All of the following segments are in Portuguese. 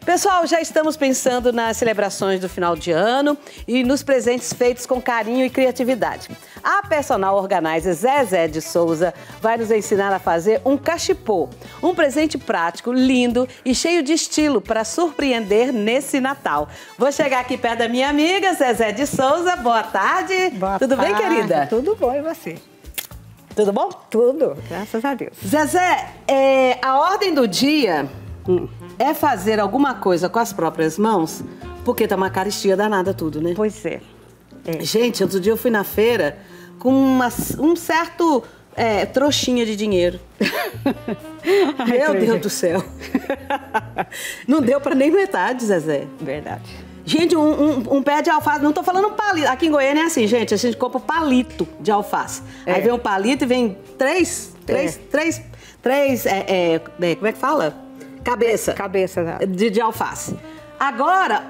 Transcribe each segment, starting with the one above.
Pessoal, já estamos pensando nas celebrações do final de ano e nos presentes feitos com carinho e criatividade. A personal organizer Zezé de Souza vai nos ensinar a fazer um cachepô, um presente prático, lindo e cheio de estilo para surpreender nesse Natal. Vou chegar aqui perto da minha amiga Zezé de Souza. Boa tarde. Tudo bem, querida? Tudo bom, e você? Tudo bom? Tudo, graças a Deus. Zezé, a ordem do dia é fazer alguma coisa com as próprias mãos, porque tá uma carestia danada tudo, né? Pois é. Gente, outro dia eu fui na feira com um certo trouxinha de dinheiro. Meu Deus do céu. Não deu pra nem metade, Zezé. Verdade. Gente, um pé de alface, não tô falando palito. Aqui em Goiânia é assim, gente, a gente compra o palito de alface. Aí vem o palito e vem três, como é que fala? Cabeça de alface. Agora,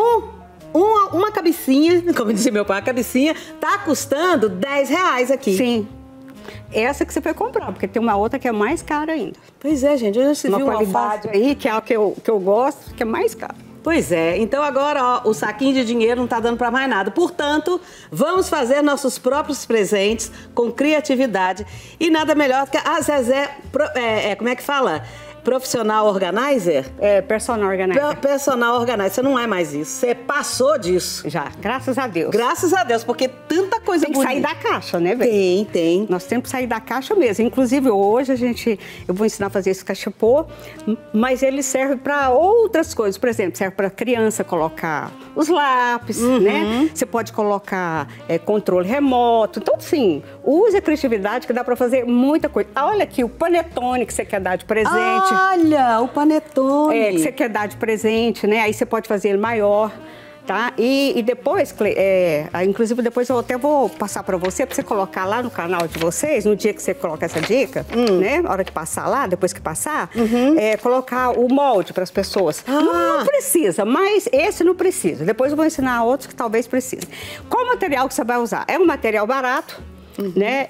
uma cabecinha, como disse meu pai, a cabecinha tá custando R$10 aqui. Sim. Essa que você foi comprar, porque tem uma outra que é mais cara ainda. Pois é, gente, hoje você viu uma qualidade aí, que é a que eu gosto, que é mais cara. Pois é, então agora ó, o saquinho de dinheiro não tá dando para mais nada. Portanto, vamos fazer nossos próprios presentes com criatividade. E nada melhor do que a Zezé, como é que fala? Profissional organizer? Personal organizer. Personal organizer. Você não é mais isso. Você passou disso. Já, graças a Deus. Graças a Deus, porque tanta coisa bonita. Tem que sair da caixa, né, velho? Tem. Nós temos que sair da caixa mesmo. Inclusive, hoje eu vou ensinar a fazer esse cachepô, mas ele serve para outras coisas. Por exemplo, serve para criança colocar os lápis, né? Você pode colocar controle remoto. Então, sim, use a criatividade que dá para fazer muita coisa. Olha aqui, o panetone que você quer dar de presente. Olha, o panetone. Que você quer dar de presente, né? Aí você pode fazer ele maior, tá? E depois, inclusive depois eu até vou passar para você colocar lá no canal de vocês, no dia que você coloca essa dica, né? Na hora que passar lá, depois que passar, colocar o molde para as pessoas. Não precisa, mas esse não precisa. Depois eu vou ensinar outros que talvez precise. Qual material que você vai usar? É um material barato. Né?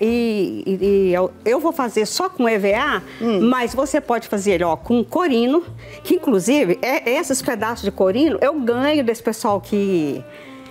E eu vou fazer só com EVA, mas você pode fazer com corino, que inclusive esses pedaços de corino eu ganho desse pessoal que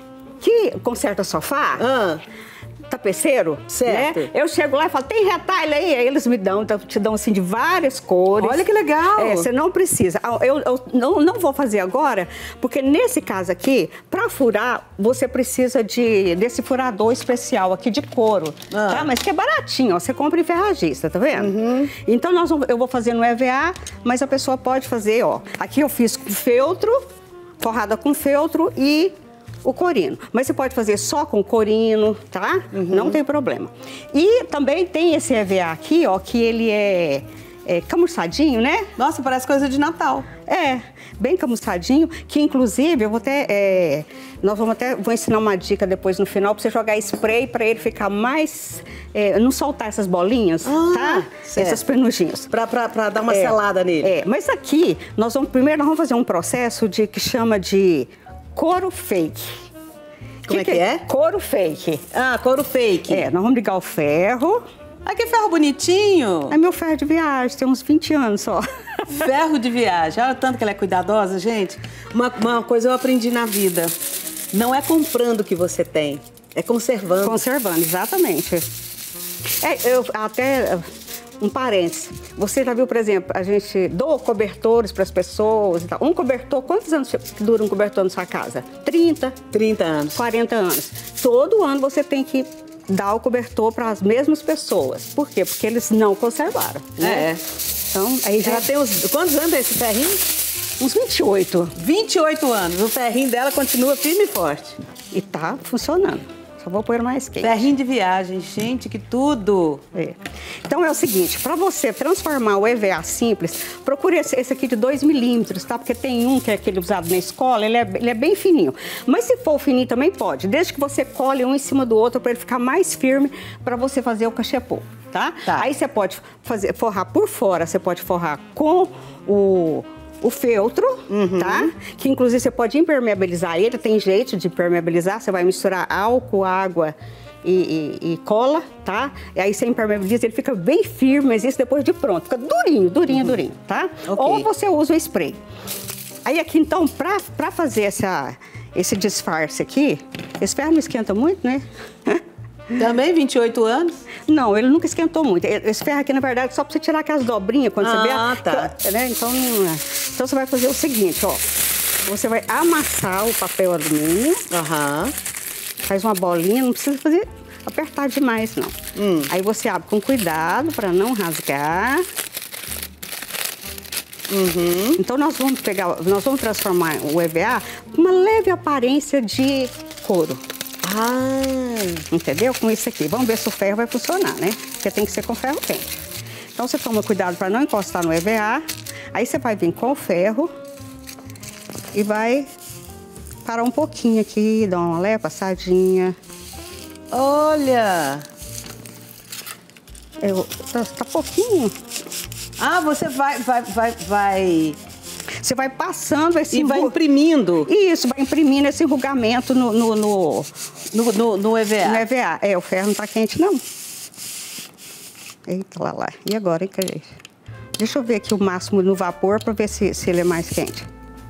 conserta sofá. Tapeceiro, certo? Né? Eu chego lá e falo, tem retalho aí? Aí eles me dão, te dão assim de várias cores. Olha que legal! Você não precisa. Eu não vou fazer agora, porque nesse caso aqui, para furar, você precisa desse furador especial aqui de couro, tá? Mas que é baratinho, ó, você compra em ferragista, tá vendo? Então eu vou fazer no EVA, mas a pessoa pode fazer, ó. Aqui eu fiz com feltro, forrada com feltro e o corino. Mas você pode fazer só com corino, tá? Não tem problema. E também tem esse EVA aqui, ó, que ele é camuçadinho, né? Nossa, parece coisa de Natal. Bem camuçadinho, que inclusive eu vou vou ensinar uma dica depois no final para você jogar spray para ele ficar mais, não soltar essas bolinhas, tá? Certo. Essas penugins. Pra dar uma selada nele. Mas aqui, primeiro nós vamos fazer um processo que chama de couro fake. Como é que é? Couro fake. Couro fake. Nós vamos ligar o ferro. Que ferro bonitinho. É meu ferro de viagem, tem uns 20 anos só. Ferro de viagem. Olha o tanto que ela é cuidadosa, gente. Uma coisa eu aprendi na vida. Não é comprando que você tem, é conservando. Conservando, exatamente. Um parênteses. Você já viu, por exemplo, a gente doa cobertores para as pessoas e tal. Um cobertor, quantos anos dura um cobertor na sua casa? 30? 30 anos. 40 anos. Todo ano você tem que dar o cobertor para as mesmas pessoas. Por quê? Porque eles não conservaram, né? Então, aí já tem quantos anos é esse ferrinho? Uns 28. 28 anos. O ferrinho dela continua firme e forte. E tá funcionando. Só vou pôr mais quente. Ferrinho de viagem, gente, que tudo! Então é o seguinte, para você transformar o EVA simples, procure esse aqui de 2 milímetros, tá? Porque tem um que é aquele usado na escola, ele é bem fininho. Mas se for fininho também pode, desde que você cole um em cima do outro para ele ficar mais firme para você fazer o cachepô, tá? Aí você pode forrar por fora, você pode forrar com o feltro, tá? Que inclusive você pode impermeabilizar ele, tem jeito de impermeabilizar, você vai misturar álcool, água e cola, tá? E aí você impermeabiliza, ele fica bem firme, mas isso depois de pronto, fica durinho, tá? Okay. Ou você usa o spray. Aí aqui, então, pra fazer esse disfarce aqui, esse ferro não esquenta muito, né? Também 28 anos? Não, ele nunca esquentou muito. Esse ferro aqui, na verdade, só pra você tirar aquelas dobrinhas quando você vê. Tá. Né? Então você vai fazer o seguinte, ó. Você vai amassar o papel alumínio. Faz uma bolinha, não precisa apertar demais, não. Aí você abre com cuidado para não rasgar. Então nós vamos transformar o EVA com uma leve aparência de couro. Entendeu? Com isso aqui. Vamos ver se o ferro vai funcionar, né? Porque tem que ser com ferro quente. Então você toma cuidado para não encostar no EVA. Aí você vai vir com o ferro e vai parar um pouquinho aqui, dar uma leve passadinha. Olha! Tá pouquinho. Você vai... Você vai passando esse... E vai imprimindo. Isso, vai imprimindo esse enrugamento no EVA. No EVA. O ferro não tá quente, não. Eita, lá. E agora, hein, Cleide? Deixa eu ver aqui o máximo no vapor para ver se ele é mais quente.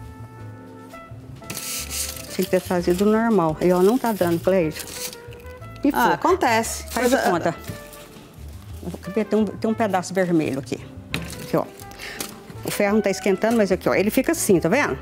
Tem que ter trazido normal. Aí, ó, não tá dando, Cleide. Acontece. Faz de conta. Tem um pedaço vermelho aqui. Aqui, ó. O ferro não tá esquentando, mas aqui, ó, ele fica assim, tá vendo?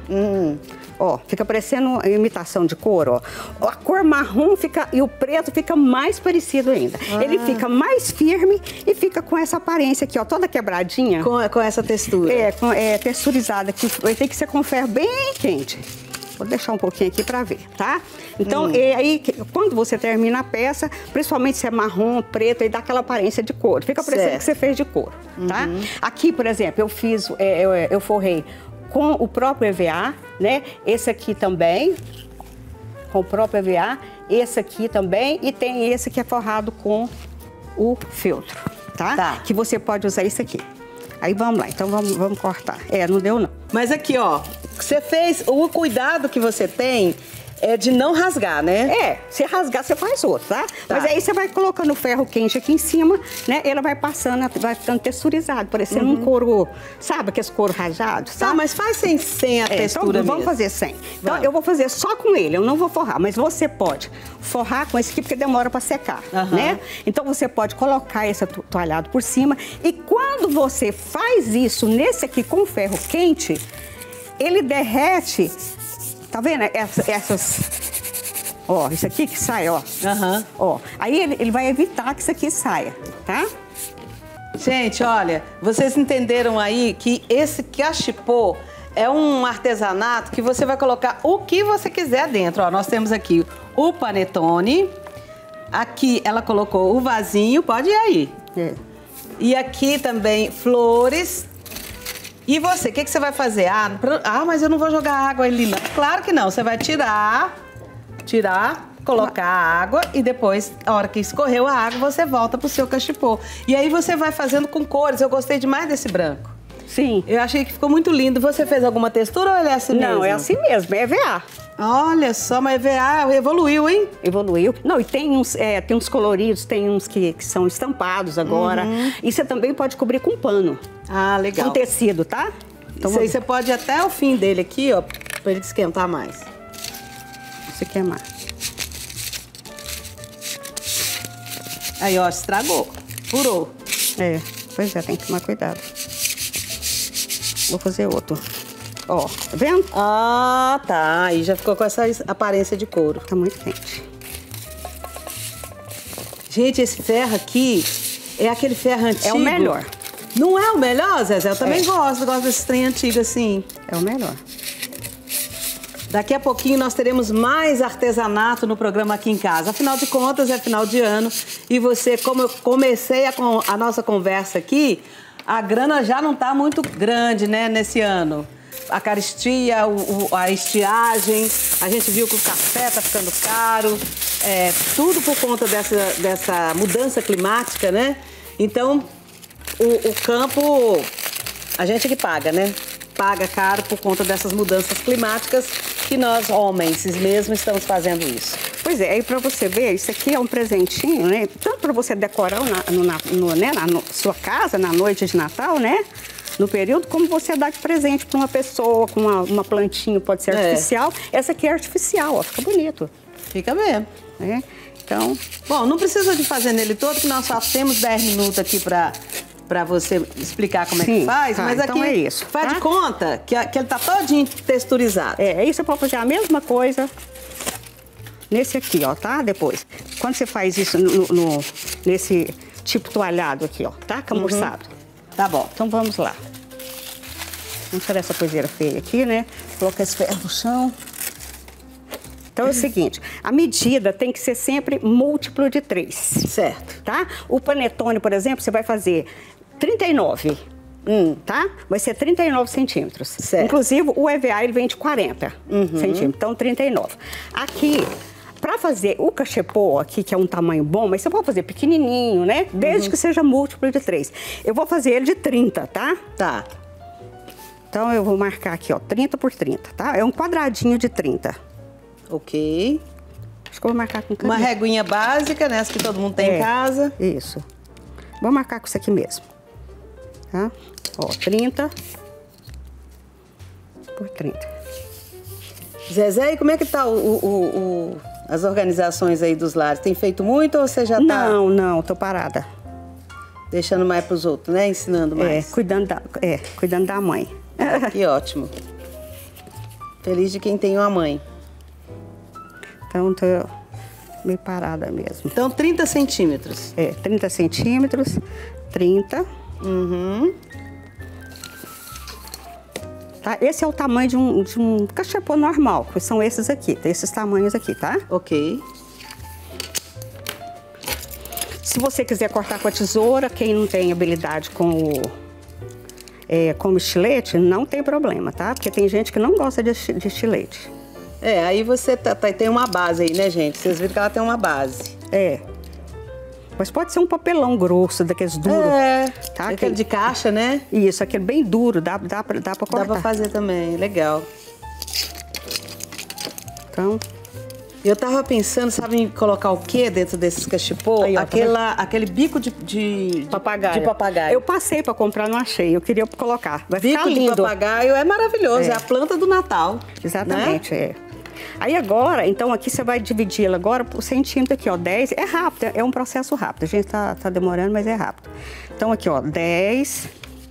Ó, fica parecendo imitação de couro, ó. A cor marrom fica e o preto fica mais parecido ainda. Ele fica mais firme e fica com essa aparência aqui, ó, toda quebradinha. Com essa textura. Texturizada aqui. Vai ter que ser com ferro bem quente. Vou deixar um pouquinho aqui para ver, tá? Então, aí, quando você termina a peça, principalmente se é marrom, preto, aí dá aquela aparência de couro. Fica parecendo que você fez de couro, tá? Aqui, por exemplo, eu fiz, eu forrei com o próprio EVA, né? Esse aqui também, com o próprio EVA. Esse aqui também. E tem esse que é forrado com o feltro, tá? Que você pode usar esse aqui. Aí vamos lá, então vamos cortar. Não deu não. Mas aqui, ó, você fez, o cuidado que você tem é de não rasgar, né? Se rasgar, você faz outro, tá? Mas aí você vai colocando o ferro quente aqui em cima, né? Ele vai passando, vai ficando texturizado, parecendo um couro, sabe aqueles couro rajado? Tá, mas faz sem a textura então, vamos fazer sem. Então, eu vou fazer só com ele, eu não vou forrar, mas você pode forrar com esse aqui, porque demora para secar, né? Então, você pode colocar esse toalhado por cima e quando você faz isso nesse aqui com ferro quente, ele derrete. Tá vendo? Essas... Ó, isso aqui que sai, ó. Ó, aí ele vai evitar que isso aqui saia, tá? Gente, olha, vocês entenderam aí que esse cachepô é um artesanato que você vai colocar o que você quiser dentro. Ó, nós temos aqui o panetone. Aqui ela colocou o vasinho, pode ir aí. E aqui também flores. E você, o que você vai fazer? Mas eu não vou jogar água ali, não. Claro que não, você vai tirar, colocar a água e depois, a hora que escorreu a água, você volta pro seu cachepô. E aí você vai fazendo com cores. Eu gostei demais desse branco. Sim. Eu achei que ficou muito lindo. Você fez alguma textura ou ele é assim mesmo? Não, é assim mesmo, é EVA. Olha só, mas EVA evoluiu, hein? Evoluiu. Não, e tem uns coloridos, tem uns que são estampados agora. E você também pode cobrir com pano. Legal. Com tecido, tá? Então, isso aí você pode ir até o fim dele aqui, ó, pra ele esquentar mais. Se queimar. Aí, ó, estragou. Furou. Pois é, tem que tomar cuidado. Vou fazer outro. Ó, tá vendo? Tá. Aí já ficou com essa aparência de couro. Tá muito quente. Gente, esse ferro aqui é aquele ferro antigo. É o melhor. Não é o melhor, Zezé? Eu também gosto desse trem antigo assim. É o melhor. Daqui a pouquinho nós teremos mais artesanato no programa Aqui em Casa. Afinal de contas, é final de ano. E você, como eu comecei a nossa conversa aqui, a grana já não tá muito grande, né, nesse ano. A caristia, a estiagem, a gente viu que o café tá ficando caro, tudo por conta dessa mudança climática, né? Então, o campo, a gente que paga, né? Paga caro por conta dessas mudanças climáticas que nós, homens mesmo, estamos fazendo isso. Pois é, aí pra você ver, isso aqui é um presentinho, né? Tanto pra você decorar na sua casa, na noite de Natal, né? no período, como você dá de presente para uma pessoa, com uma plantinha, pode ser artificial. Essa aqui é artificial, ó, fica bonito. Fica mesmo. Né? Então... Bom, não precisa de fazer nele todo, que nós só temos 10 minutos aqui para você explicar como é que faz, mas então aqui é isso, faz de conta que ele tá todinho texturizado. Isso você pode fazer a mesma coisa nesse aqui, ó, tá? Depois, quando você faz isso nesse tipo toalhado aqui, ó, tá? Camurçado. Tá bom. Então vamos lá. Vamos tirar essa coiseira feia aqui, né? Colocar esse ferro no chão. Então é o seguinte, a medida tem que ser sempre múltiplo de 3. Certo. Tá? O panetone, por exemplo, você vai fazer 39, tá? Vai ser 39 centímetros. Certo. Inclusive, o EVA, ele vem de 40 centímetros, então 39. Aqui, para fazer o cachepô aqui, que é um tamanho bom, mas você pode fazer pequenininho, né? Desde que seja múltiplo de 3. Eu vou fazer ele de 30, tá? Tá. Então, eu vou marcar aqui, ó, 30 por 30, tá? É um quadradinho de 30. Ok. Acho que eu vou marcar com caneta. Uma reguinha básica, né? Essa que todo mundo tem em casa. Isso. Vou marcar com isso aqui mesmo. Tá? Ó, 30 por 30. Zezé, e como é que tá as organizações aí dos lares? Tem feito muito ou você já tá... Não, tô parada. Deixando mais pros outros, né? Ensinando mais. Cuidando da mãe. Que ótimo. Feliz de quem tem uma mãe. Então, tô meio parada mesmo. Então, 30 centímetros. 30 centímetros, 30. Tá? Esse é o tamanho de um cachepô normal, que são esses aqui, tem esses tamanhos aqui, tá? Ok. Se você quiser cortar com a tesoura, quem não tem habilidade com o estilete, não tem problema, tá? Porque tem gente que não gosta de estilete. Aí você tem uma base aí, né, gente? Vocês viram que ela tem uma base. Mas pode ser um papelão grosso, daqueles duros. Tá? Aquele de caixa, né? Isso, aquele bem duro, dá pra cortar. Dá pra fazer também, legal. Então... Eu tava pensando, sabe, em colocar o quê dentro desses cachepô? Aí, ó, aquele bico de papagaio. De papagaio. Eu passei pra comprar, não achei. Eu queria colocar. Vai ficar lindo. Bico de papagaio é maravilhoso, é a planta do Natal. Exatamente, Aí agora, então aqui você vai dividi-la agora por centímetro aqui, ó, 10. É rápido, é um processo rápido. A gente tá demorando, mas é rápido. Então aqui, ó, 10.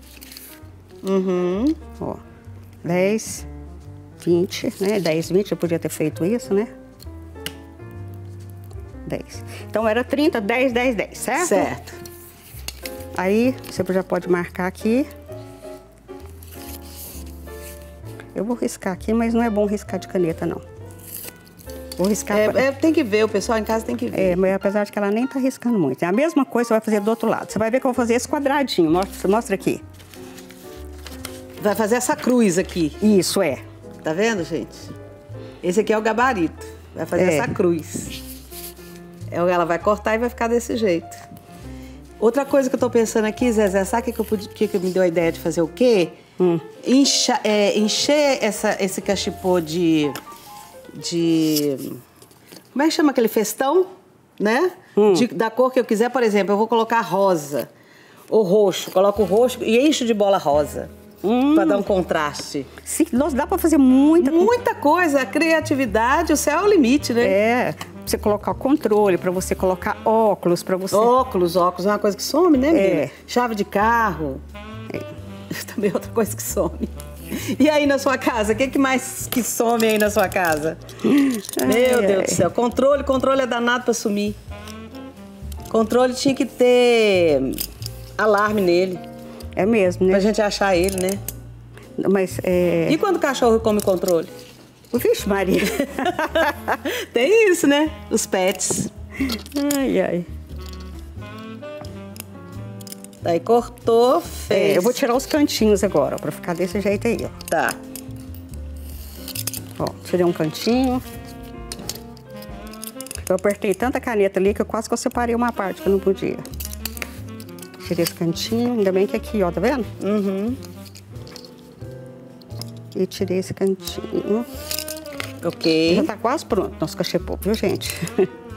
Ó, 10, 20, né? 10, 20, eu podia ter feito isso, né? 10. Então era 30, 10, 10, 10, certo? Certo. Aí você já pode marcar aqui. Eu vou riscar aqui, mas não é bom riscar de caneta, não. Vou riscar... tem que ver, o pessoal em casa tem que ver. Mas apesar de que ela nem tá riscando muito. É a mesma coisa você vai fazer do outro lado. Você vai ver que eu vou fazer esse quadradinho. Mostra aqui. Vai fazer essa cruz aqui. Isso, Tá vendo, gente? Esse aqui é o gabarito. Vai fazer essa cruz. Ela vai cortar e vai ficar desse jeito. Outra coisa que eu tô pensando aqui, Zezé, sabe o que me deu a ideia de fazer o quê? Encher esse cachepô de... Como é que chama aquele festão? Né? Da cor que eu quiser, por exemplo, eu vou colocar rosa ou roxo. Coloco o roxo e encho de bola rosa. Pra dar um contraste. Sim, nossa, dá pra fazer muita coisa. A criatividade, o céu é o limite, né? Pra você colocar o controle, pra você colocar óculos, pra você... Óculos é uma coisa que some, né, menina? Chave de carro. Também é outra coisa que some. E aí na sua casa, o que mais que some aí na sua casa? Meu Deus do céu. Controle é danado pra sumir. Controle tinha que ter alarme nele. É mesmo, né? Pra gente achar ele, né? Mas E quando o cachorro come controle? Vixe, Maria. Tem isso, né? Os pets. Ai. Daí cortou, fez. Eu vou tirar os cantinhos agora, ó, pra ficar desse jeito aí, ó. Tá. Ó, tirei um cantinho. Eu apertei tanta caneta ali que eu quase que eu separei uma parte que eu não podia. Tirei esse cantinho, ainda bem que aqui, ó, tá vendo? E tirei esse cantinho. Ok. Já tá quase pronto nosso cachepô, viu, gente?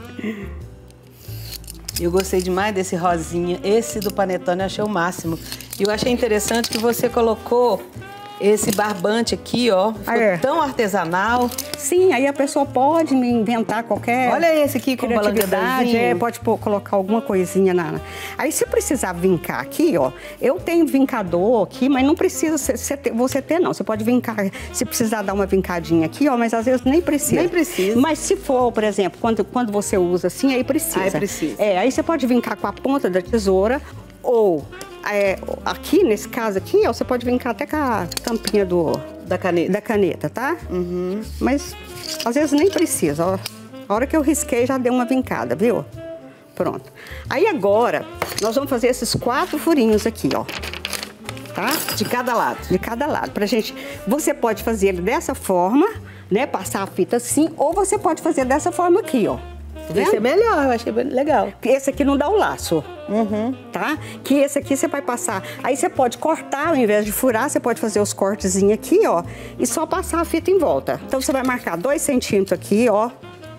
Eu gostei demais desse rosinha. Esse do panetone eu achei o máximo. E eu achei interessante que você colocou esse barbante aqui, ó, ficou tão artesanal. Sim, aí a pessoa pode inventar qualquer... Olha esse aqui com balanceadorzinho. Pode colocar alguma coisinha na... Aí se precisar vincar aqui, ó, eu tenho vincador aqui, mas não precisa você ter, não. Você pode vincar, se precisar dar uma vincadinha aqui, ó, mas às vezes nem precisa. Nem precisa. Mas se for, por exemplo, quando você usa assim, aí precisa. Aí precisa. Aí você pode vincar com a ponta da tesoura ou... aqui, nesse caso aqui, ó, você pode vincar até com a tampinha da caneta, tá? Mas às vezes nem precisa, ó. A hora que eu risquei já deu uma vincada, viu? Pronto. Aí agora, nós vamos fazer esses 4 furinhos aqui, ó. Tá? De cada lado. De cada lado. Pra gente... Você pode fazer ele dessa forma, né? Passar a fita assim, ou você pode fazer dessa forma aqui, ó. Esse é melhor, eu achei legal. Esse aqui não dá o laço, tá? Que esse aqui você vai passar. Aí você pode cortar, ao invés de furar, você pode fazer os cortezinhos aqui, ó, e só passar a fita em volta. Então você vai marcar 2 centímetros aqui, ó.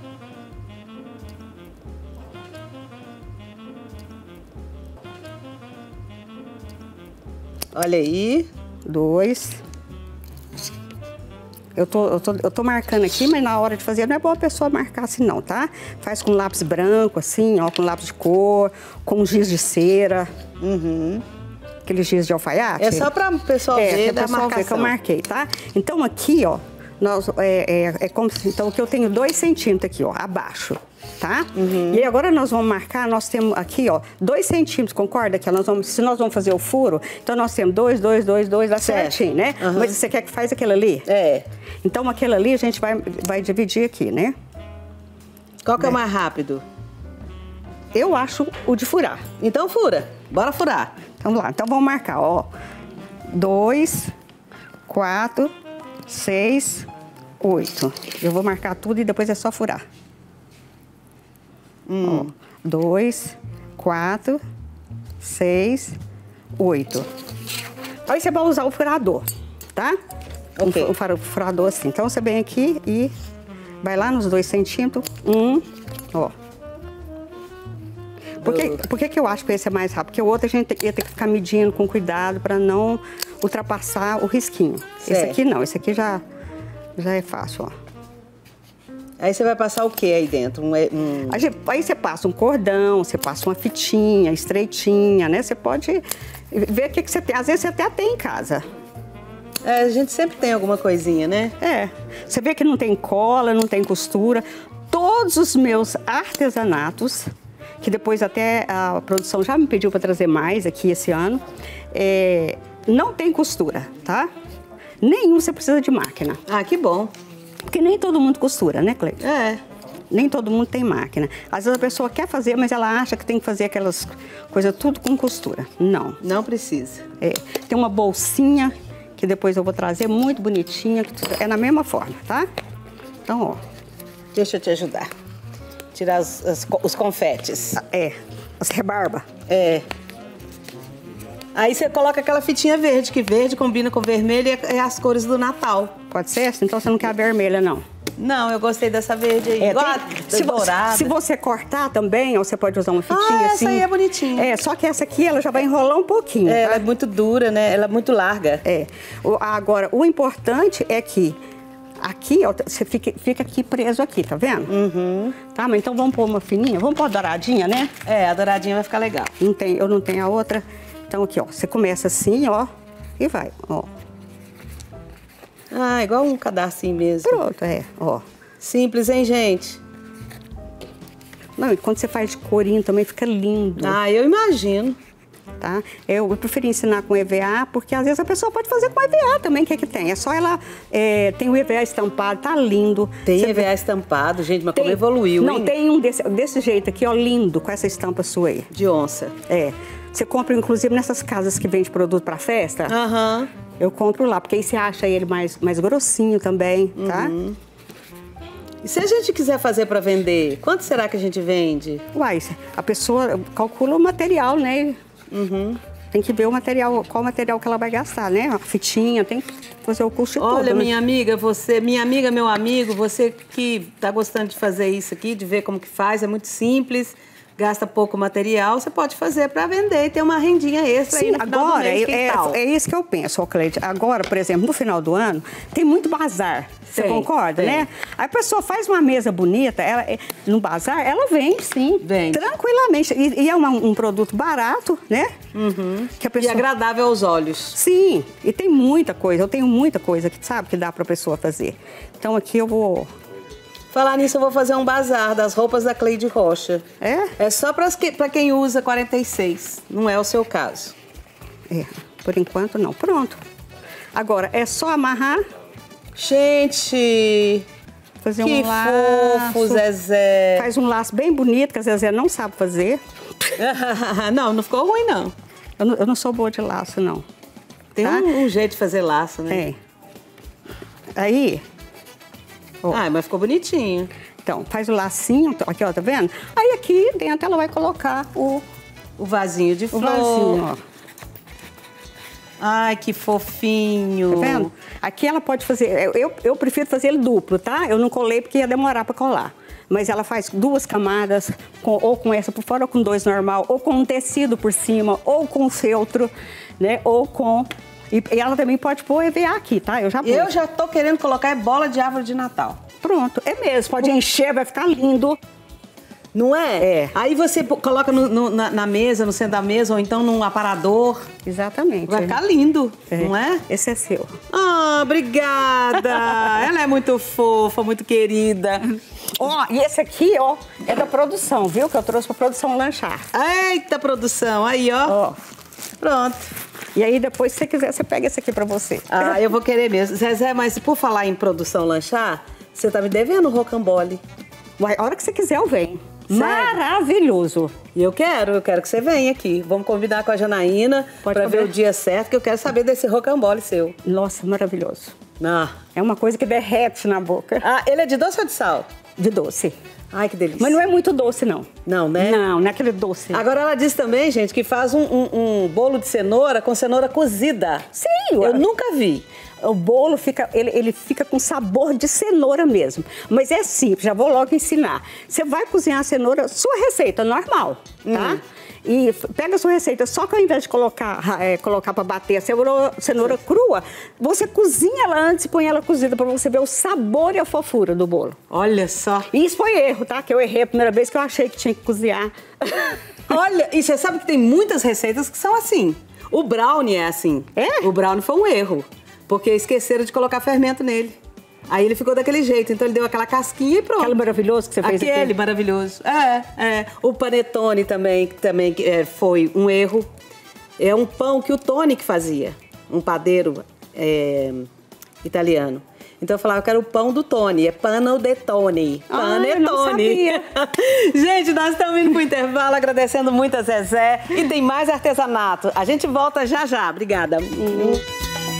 Olha aí. 2. Eu tô marcando aqui, mas na hora de fazer não é bom a pessoa marcar assim não, tá? Faz com lápis branco, assim, ó, com lápis de cor, com giz de cera. Aquele giz de alfaiate. É só pra o pessoal ver da marcação. Ver que eu marquei, tá? Então aqui, ó, como então aqui eu tenho 2 centímetros aqui, ó, abaixo, tá? E aí agora nós vamos marcar, nós temos aqui, ó, 2 centímetros, concorda? Que se nós vamos fazer o furo, então nós temos 2, dá certinho, né? Mas você quer que faz aquele ali? Então aquele ali a gente vai dividir aqui, né? Qual que é o mais rápido? Eu acho o de furar. Então fura, bora furar. Vamos lá, então vamos marcar, ó. 2, 4, 6, 8. Eu vou marcar tudo e depois é só furar. 2, 4, 6, 8. Aí você vai usar o furador, tá? O furador assim. Então você vem aqui e vai lá nos 2 centímetros. Ó. Por que eu acho que esse é mais rápido? Porque o outro a gente ia ter que ficar medindo com cuidado para não ultrapassar o risquinho. Certo. Esse aqui não, esse aqui já é fácil, ó. Aí você vai passar o que aí dentro? Aí você passa um cordão, você passa uma fitinha estreitinha, né? Você pode ver o que você tem. Às vezes você até tem em casa. A gente sempre tem alguma coisinha, né? Você vê que não tem cola, não tem costura. Todos os meus artesanatos, que depois até a produção já me pediu para trazer mais aqui esse ano, não tem costura, tá? Nenhum você precisa de máquina. Ah, que bom. Porque nem todo mundo costura, né, Cleide? Nem todo mundo tem máquina. Às vezes a pessoa quer fazer, mas ela acha que tem que fazer aquelas coisas tudo com costura. Não. Não precisa. Tem uma bolsinha, que depois eu vou trazer, muito bonitinha, que é na mesma forma, tá? Então, ó. Deixa eu te ajudar. Tirar os confetes. As rebarba. Aí você coloca aquela fitinha verde, que verde combina com vermelho e é as cores do Natal. Pode ser? Então você não quer a vermelha, não? Não, eu gostei dessa verde aí. Dourada. Se você cortar também, ou você pode usar uma fitinha assim. Essa aí é bonitinha. Só que essa aqui, ela já vai enrolar um pouquinho. Tá? Ela é muito dura, né? Ela é muito larga. Agora, o importante é que aqui, ó, você fica aqui preso aqui, tá vendo? Tá, mas então vamos pôr uma fininha? Vamos pôr a douradinha, né? A douradinha vai ficar legal. Eu não tenho a outra. Então aqui, ó, você começa assim, ó, e vai, ó. Igual um cadarcinho mesmo. Pronto, ó. Simples, hein, gente? Não, e quando você faz de corinho também fica lindo. Eu imagino. Tá? Eu preferi ensinar com EVA, porque às vezes a pessoa pode fazer com EVA também, o que tem? É só ela, tem o EVA estampado, tá lindo. Tem EVA estampado, gente, mas como evoluiu, Não, hein? tem um desse jeito aqui, ó, lindo, com essa estampa sua aí. De onça. Você compra, inclusive, nessas casas que vende produto pra festa. Eu compro lá, porque aí você acha ele mais grossinho também, tá? E se a gente quiser fazer para vender, quanto será que a gente vende? A pessoa calcula o material, né? Tem que ver o material, qual material que ela vai gastar, né? A fitinha, tem que fazer o custo todo. Olha, minha amiga, meu amigo, você que tá gostando de fazer isso aqui, de ver como que faz, é muito simples. gasta pouco material, você pode fazer para vender e ter uma rendinha extra. Sim, aí no final agora, do mês, é isso que eu penso, Cleide. Agora, por exemplo, no final do ano, tem muito bazar. Você concorda, né? Aí a pessoa faz uma mesa bonita, no bazar, ela vende, sim. Vende. Tranquilamente. E é um produto barato, né? Uhum. Que a pessoa... E agradável aos olhos. Sim, e tem muita coisa. Eu tenho muita coisa que, sabe, que dá pra pessoa fazer. Então aqui eu vou... Falar nisso, eu vou fazer um bazar das roupas da Cleide Rocha. É? É só para quem usa 46, não é o seu caso. É, por enquanto não. Pronto. Agora, é só amarrar. Gente, fazer que um laço. fofo, Zezé. Faz um laço bem bonito, que a Zezé não sabe fazer. Não ficou ruim, não. Eu não sou boa de laço, não. Tem tá? um jeito de fazer laço, né? É. Aí... Oh. Ah, mas ficou bonitinho. Então, faz o lacinho, aqui, ó, tá vendo? Aí aqui dentro ela vai colocar o vasinho de flor. O vasinho, ó. Ai, que fofinho. Tá vendo? Aqui ela pode fazer, eu prefiro fazer ele duplo, tá? Eu não colei porque ia demorar pra colar. Mas ela faz 2 camadas, ou com essa por fora, ou com 2 normal, ou com um tecido por cima, ou com feltro, né? Ou com... E ela também pode pôr EVA aqui, tá? Eu já tô querendo colocar bola de árvore de Natal. Pronto, é mesmo. Pode encher, vai ficar lindo. Não é? É. Aí você coloca na mesa, no centro da mesa, ou então num aparador. Exatamente. Vai ficar lindo, não é? Esse é seu. Ah, obrigada. Ela é muito fofa, muito querida. Ó, e esse aqui, ó, é da produção, viu? Que eu trouxe pra produção lanchar. Eita, produção. Aí, ó. Pronto. E aí, depois, se você quiser, você pega esse aqui pra você. Ah, eu vou querer mesmo. Zezé, mas por falar em produção lanchar, você tá me devendo o rocambole. Uai, a hora que você quiser, eu venho. Sério? Maravilhoso. E eu quero que você venha aqui. Vamos combinar com a Janaína pra ver o dia certo, que eu quero saber desse rocambole seu. Nossa, maravilhoso. Ah. É uma coisa que derrete na boca. Ah, ele é de doce ou de sal? De doce. Ai, que delícia. Mas não é muito doce, não. Não, né? Não é aquele doce. Agora ela disse também, gente, que faz um bolo de cenoura com cenoura cozida. Sim. Eu nunca vi. O bolo fica, ele fica com sabor de cenoura mesmo. Mas é simples, já vou logo ensinar. Você vai cozinhar a cenoura, sua receita normal, tá? E pega a sua receita, só que ao invés de colocar para bater a cenoura crua, você cozinha ela antes e põe ela cozida para você ver o sabor e a fofura do bolo. Olha só. E isso foi erro, tá? Que eu errei a primeira vez que eu achei que tinha que cozinhar. Olha, e você sabe que tem muitas receitas que são assim. O brownie é assim. É? O brownie foi um erro, porque esqueceram de colocar fermento nele. Aí ele ficou daquele jeito, então ele deu aquela casquinha e pronto. Aquele maravilhoso que você fez aqui. Aquele maravilhoso. O panetone também foi um erro. É um pão que o Tony que fazia, um padeiro italiano. Então eu falava, eu quero o pão do Tony, é pano de Tony. Panetone. Eu não sabia. Gente, nós estamos indo pro intervalo, agradecendo muito a Zezé. E tem mais artesanato. A gente volta já já. Obrigada.